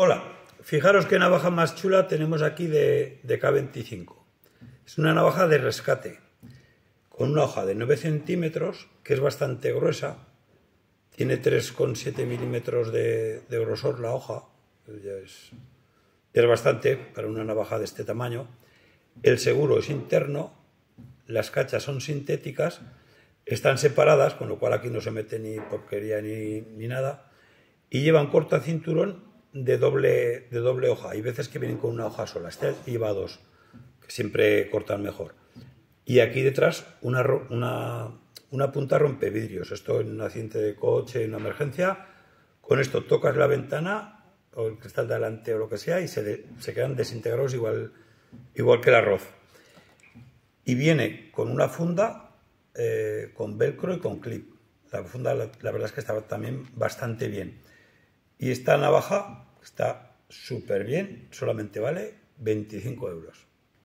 Hola, fijaros qué navaja más chula tenemos aquí de K25. Es una navaja de rescate, con una hoja de 9 centímetros, que es bastante gruesa. Tiene 3,7 milímetros de grosor la hoja, ya es bastante para una navaja de este tamaño. El seguro es interno, las cachas son sintéticas, están separadas, con lo cual aquí no se mete ni porquería ni nada, y llevan corta cinturón de doble hoja. Hay veces que vienen con una hoja sola, este lleva dos, que siempre cortan mejor. Y aquí detrás una punta rompevidrios. Esto en un accidente de coche, en una emergencia, con esto tocas la ventana o el cristal de delante o lo que sea y se quedan desintegrados igual que el arroz. Y viene con una funda con velcro y con clip. La funda la verdad es que está también bastante bien. Y esta navaja está súper bien, solamente vale 25 euros.